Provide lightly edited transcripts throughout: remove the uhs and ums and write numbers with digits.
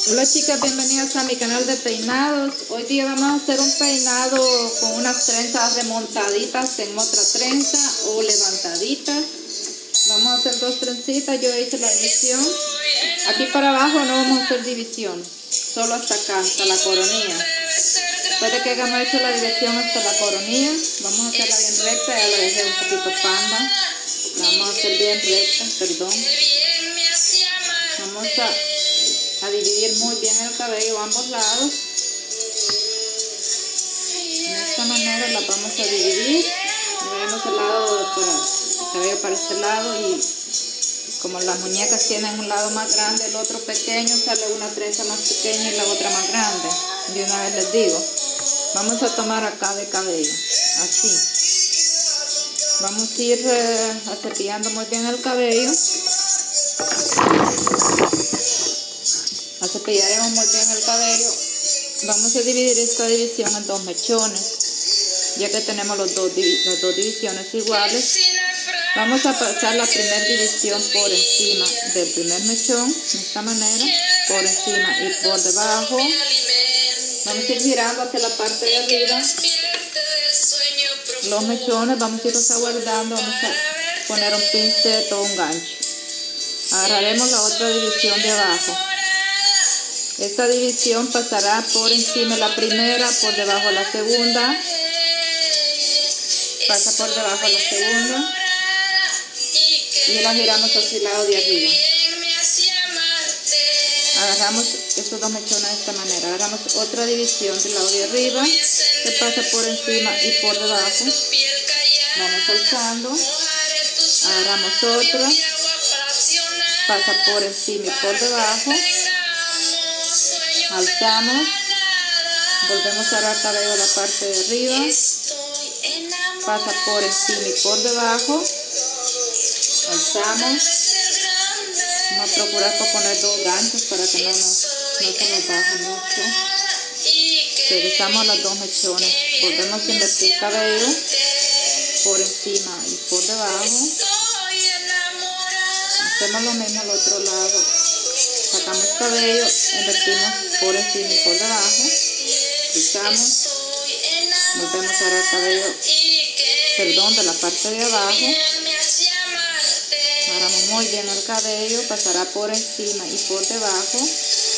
Hola chicas, bienvenidas a mi canal de peinados. Hoy día vamos a hacer un peinado con unas trenzas remontaditas en otra trenza o levantaditas. Vamos a hacer dos trencitas, yo hice la división. Aquí para abajo no vamos a hacer división, solo hasta acá, hasta la coronilla. Después de que hayamos hecho la división hasta la coronilla, vamos a hacerla bien recta, ya la dejé un poquito panda. La vamos a hacer bien recta, perdón. Vamos a dividir muy bien el cabello a ambos lados. De esta manera la vamos a dividir. Vemos el lado el cabello para este lado, y como las muñecas tienen un lado más grande, el otro pequeño, sale una trenza más pequeña y la otra más grande. De una vez les digo, vamos a tomar acá de cabello, así. Vamos a ir cepillando muy bien el cabello. Cepillaremos muy bien el cabello. Vamos a dividir esta división en dos mechones, ya que tenemos las dos divisiones iguales. Vamos a pasar la primera división por encima del primer mechón, de esta manera, por encima y por debajo. Vamos a ir girando hacia la parte de arriba. Los mechones vamos a irlos aguardando, vamos a poner un pincel o un gancho. Agarraremos la otra división de abajo. Esta división pasará por encima de la primera, por debajo de la segunda, pasa por debajo de la segunda y la giramos hacia el lado de arriba. Agarramos estos dos mechones de esta manera, agarramos otra división del lado de arriba que pasa por encima y por debajo, vamos alzando, agarramos otra, pasa por encima y por debajo, alzamos, volvemos a agarrar cabello a la parte de arriba, pasa por encima y por debajo, alzamos, vamos a procurar poner dos ganchos para que no se nos baje mucho. Regresamos a los dos mechones, volvemos a invertir cabello por encima y por debajo, hacemos lo mismo al otro lado. Sacamos cabello, invertimos por encima y por debajo, frizamos, volvemos a agarrar cabello, de la parte de abajo, agarramos muy bien el cabello, pasará por encima y por debajo,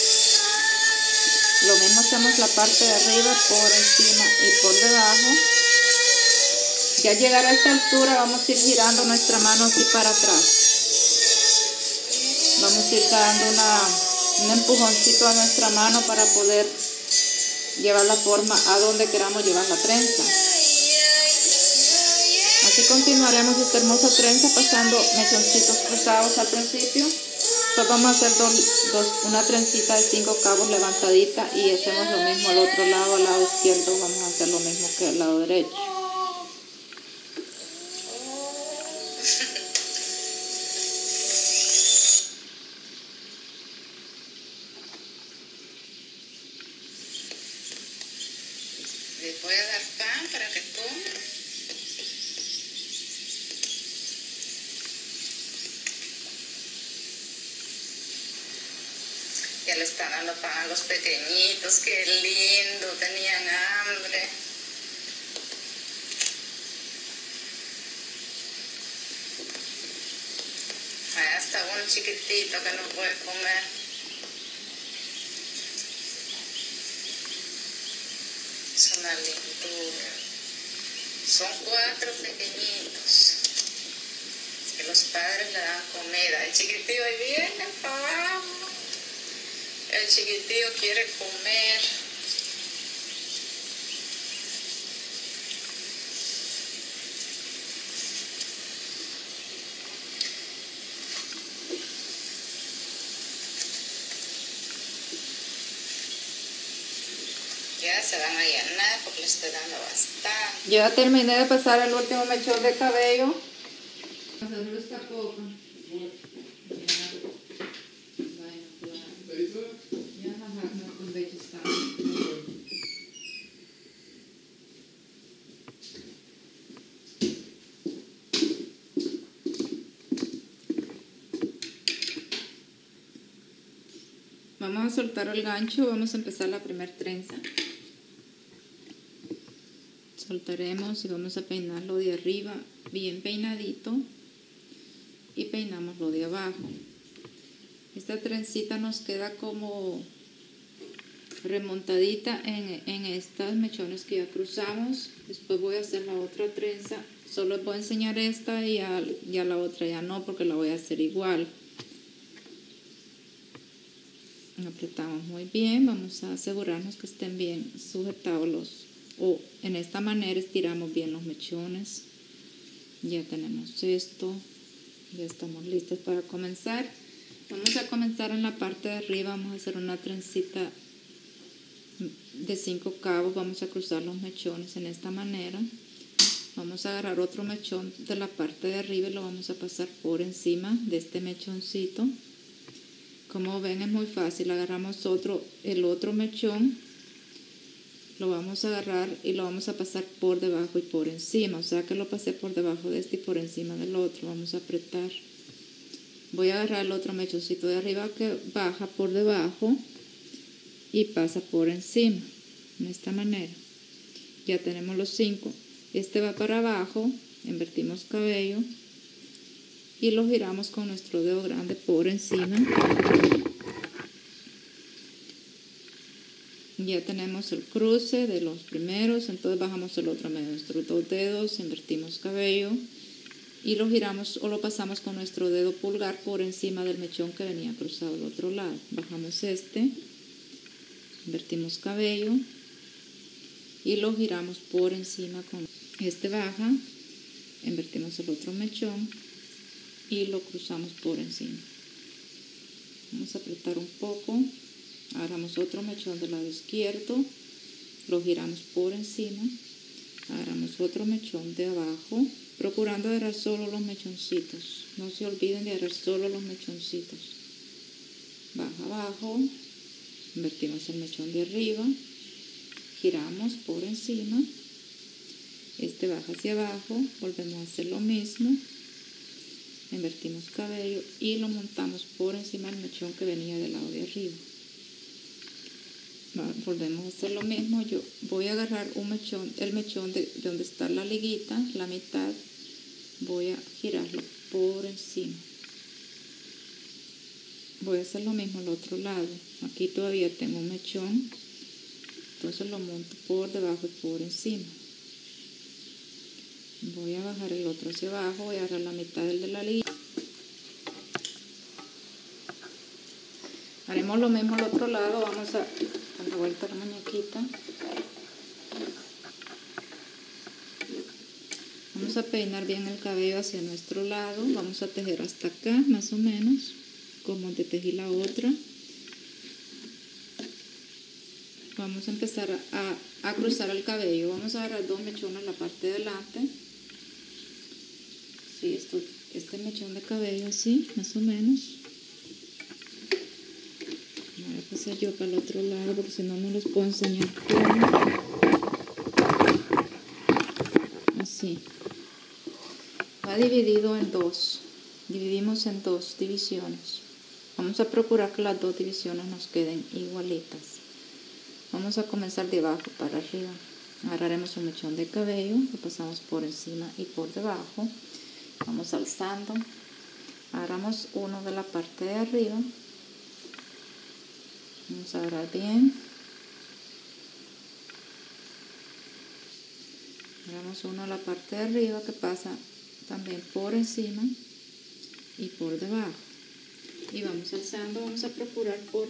lo mismo hacemos la parte de arriba, por encima y por debajo. Ya al llegar a esta altura vamos a ir girando nuestra mano así para atrás. Vamos a ir dando un empujoncito a nuestra mano para poder llevar la forma a donde queramos llevar la trenza. Así continuaremos esta hermosa trenza pasando mechoncitos cruzados al principio. Entonces vamos a hacer una trencita de 5 cabos levantadita y hacemos lo mismo al otro lado, al lado izquierdo vamos a hacer lo mismo que al lado derecho. Les voy a dar pan para que coman. Ya le están dando pan a los pequeñitos, qué lindo, tenían hambre. Hay hasta uno chiquitito que no puede comer. Es una lindura. Son 4 pequeñitos que los padres le dan comida. El chiquitillo ahí viene para abajo. El chiquitillo quiere comer. Ya se van a llenar porque le estoy dando bastante. Ya terminé de pasar el último mechón de cabello. Esta poco. Vamos a soltar el gancho, vamos a empezar la primera trenza. Soltaremos y vamos a peinarlo de arriba bien peinadito y peinamos lo de abajo. Esta trencita nos queda como remontadita en estos mechones que ya cruzamos. Después voy a hacer la otra trenza. Solo les voy a enseñar esta y ya la otra ya no, porque la voy a hacer igual. Apretamos muy bien, vamos a asegurarnos que estén bien sujetados o en esta manera estiramos bien los mechones. Ya tenemos esto, ya estamos listos para comenzar. Vamos a comenzar en la parte de arriba, vamos a hacer una trencita de 5 cabos, vamos a cruzar los mechones en esta manera. Vamos a agarrar otro mechón de la parte de arriba y lo vamos a pasar por encima de este mechoncito. Como ven, es muy fácil. Agarramos el otro mechón, lo vamos a agarrar y lo vamos a pasar por debajo y por encima. O sea que lo pasé por debajo de este y por encima del otro. Vamos a apretar. Voy a agarrar el otro mechoncito de arriba que baja por debajo y pasa por encima. De esta manera. Ya tenemos los 5. Este va para abajo, invertimos cabello y lo giramos con nuestro dedo grande por encima. Ya tenemos el cruce de los primeros, entonces bajamos el otro medio, nuestros 2 dedos, invertimos cabello y lo giramos o lo pasamos con nuestro dedo pulgar por encima del mechón que venía cruzado al otro lado. Bajamos este, invertimos cabello y lo giramos por encima con este baja, invertimos el otro mechón y lo cruzamos por encima. Vamos a apretar un poco, agarramos otro mechón del lado izquierdo, lo giramos por encima, agarramos otro mechón de abajo, procurando agarrar solo los mechoncitos, no se olviden de agarrar solo los mechoncitos. Baja abajo, invertimos el mechón de arriba, giramos por encima, este baja hacia abajo, volvemos a hacer lo mismo. Invertimos cabello y lo montamos por encima del mechón que venía del lado de arriba. Volvemos a hacer lo mismo. Yo voy a agarrar el mechón de donde está la liguita, la mitad, voy a girarlo por encima. Voy a hacer lo mismo al otro lado. Aquí todavía tengo un mechón, entonces lo monto por debajo y por encima. Voy a bajar el otro hacia abajo, voy a agarrar la mitad del de la liguita. Haremos lo mismo al otro lado, vamos a dar la vuelta a la muñequita. Vamos a peinar bien el cabello hacia nuestro lado, vamos a tejer hasta acá más o menos, como te tejí la otra. Vamos a empezar a cruzar el cabello, vamos a agarrar 2 mechones en la parte de delante. Sí, este mechón de cabello así, más o menos. Voy a pasar yo para el otro lado porque si no, no los puedo enseñar cómo. Así. Va dividido en 2. Dividimos en 2 divisiones. Vamos a procurar que las 2 divisiones nos queden igualitas. Vamos a comenzar de abajo para arriba. Agarraremos un mechón de cabello, lo pasamos por encima y por debajo. Vamos alzando, agarramos uno de la parte de arriba, vamos a agarrar bien, agarramos uno de la parte de arriba que pasa también por encima y por debajo y vamos alzando, vamos a procurar por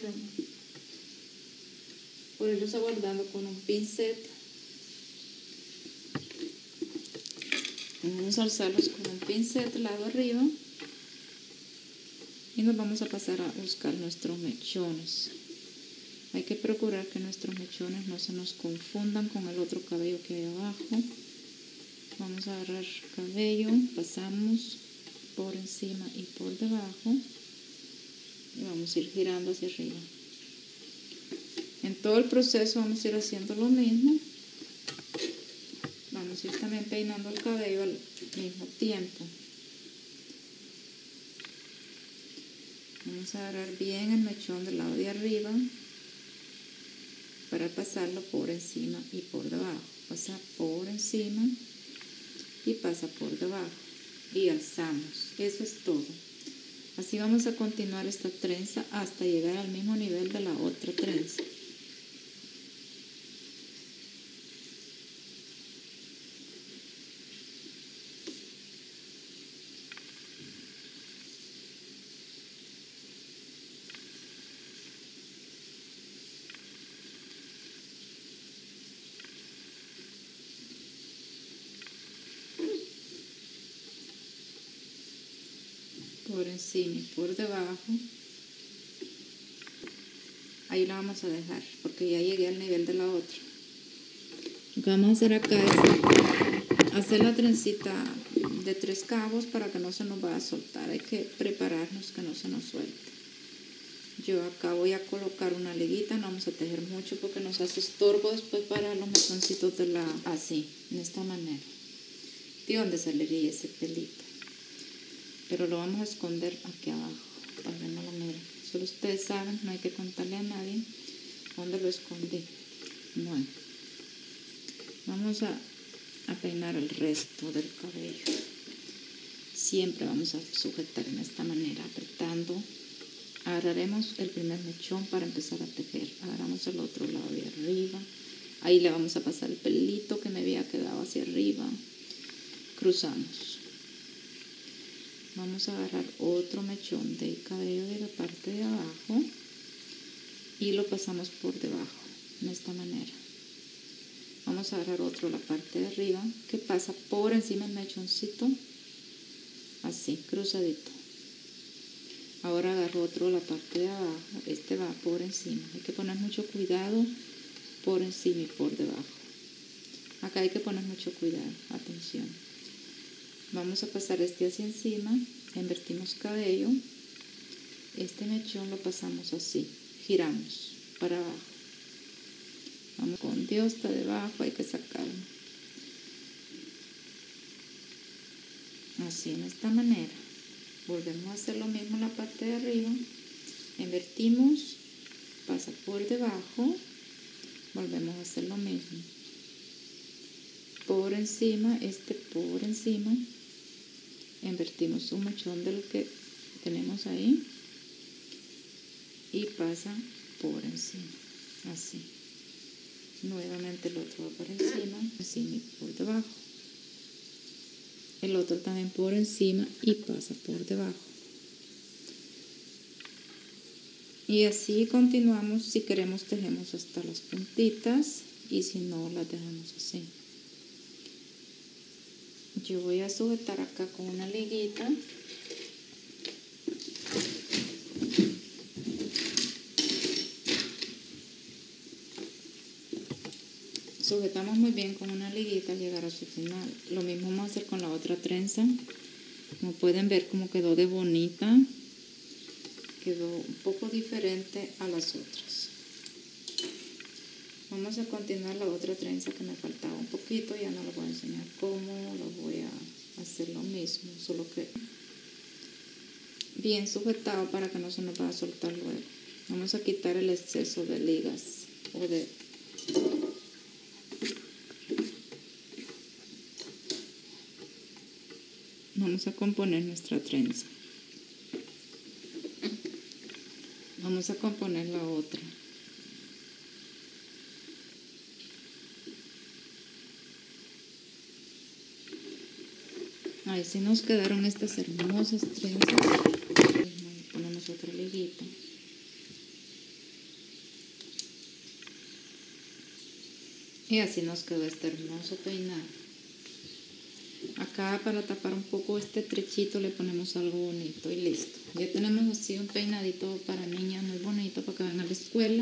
irlos abordando con un pincel. Vamos a alzarlos con un pincel del lado arriba y nos vamos a pasar a buscar nuestros mechones. Hay que procurar que nuestros mechones no se nos confundan con el otro cabello que hay abajo. Vamos a agarrar cabello, pasamos por encima y por debajo y vamos a ir girando hacia arriba. En todo el proceso vamos a ir haciendo lo mismo. Vamos a ir también peinando el cabello al mismo tiempo. Vamos a agarrar bien el mechón del lado de arriba para pasarlo por encima y por debajo. Pasa por encima y pasa por debajo y alzamos. Eso es todo. Así vamos a continuar esta trenza hasta llegar al mismo nivel de la otra trenza. Por encima y por debajo. Ahí la vamos a dejar porque ya llegué al nivel de la otra. Lo que vamos a hacer acá es hacer la trencita de 3 cabos para que no se nos vaya a soltar. Hay que prepararnos que no se nos suelte. Yo acá voy a colocar una liguita, no vamos a tejer mucho porque nos hace estorbo después para los mechoncitos de la... así, de esta manera. ¿De dónde saldría ese pelito? Pero lo vamos a esconder aquí abajo para que no lo miren. Solo ustedes saben, no hay que contarle a nadie dónde lo escondí. Bueno, vamos a peinar el resto del cabello. Siempre vamos a sujetar en esta manera, apretando. Agarraremos el primer mechón para empezar a tejer. Agarramos el otro lado de arriba. Ahí le vamos a pasar el pelito que me había quedado hacia arriba. Cruzamos. Vamos a agarrar otro mechón del cabello de la parte de abajo y lo pasamos por debajo, de esta manera. Vamos a agarrar otro la parte de arriba que pasa por encima del mechoncito, así, cruzadito. Ahora agarro otro la parte de abajo, este va por encima. Hay que poner mucho cuidado por encima y por debajo. Acá hay que poner mucho cuidado, atención. Vamos a pasar este hacia encima, invertimos cabello, este mechón lo pasamos así, giramos para abajo. Vamos con Dios, está debajo, hay que sacarlo. Así, en esta manera. Volvemos a hacer lo mismo en la parte de arriba, invertimos, pasa por debajo, volvemos a hacer lo mismo. Por encima, este por encima, invertimos un mechón del que tenemos ahí y pasa por encima, así. Nuevamente el otro va por encima y por debajo. El otro también por encima y pasa por debajo. Y así continuamos. Si queremos tejemos hasta las puntitas y si no las dejamos así. Yo voy a sujetar acá con una liguita. Sujetamos muy bien con una liguita al llegar a su final. Lo mismo vamos a hacer con la otra trenza. Como pueden ver, como quedó de bonita. Quedó un poco diferente a las otras. Vamos a continuar la otra trenza que me faltaba un poquito. Ya no les voy a enseñar cómo, lo voy a hacer lo mismo, solo que bien sujetado para que no se nos vaya a soltar luego. Vamos a quitar el exceso de ligas o de... Vamos a componer nuestra trenza. Vamos a componer la otra. Ahí sí nos quedaron estas hermosas trenzas. Ponemos otra liguita. Y así nos quedó este hermoso peinado. Acá para tapar un poco este trechito le ponemos algo bonito y listo. Ya tenemos así un peinadito para niñas muy bonito para que vayan a la escuela.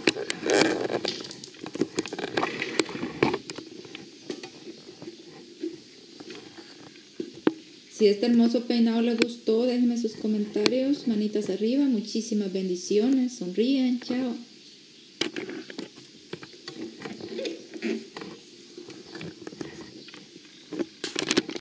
Si este hermoso peinado les gustó, déjenme sus comentarios, manitas arriba, muchísimas bendiciones, sonríen, chao.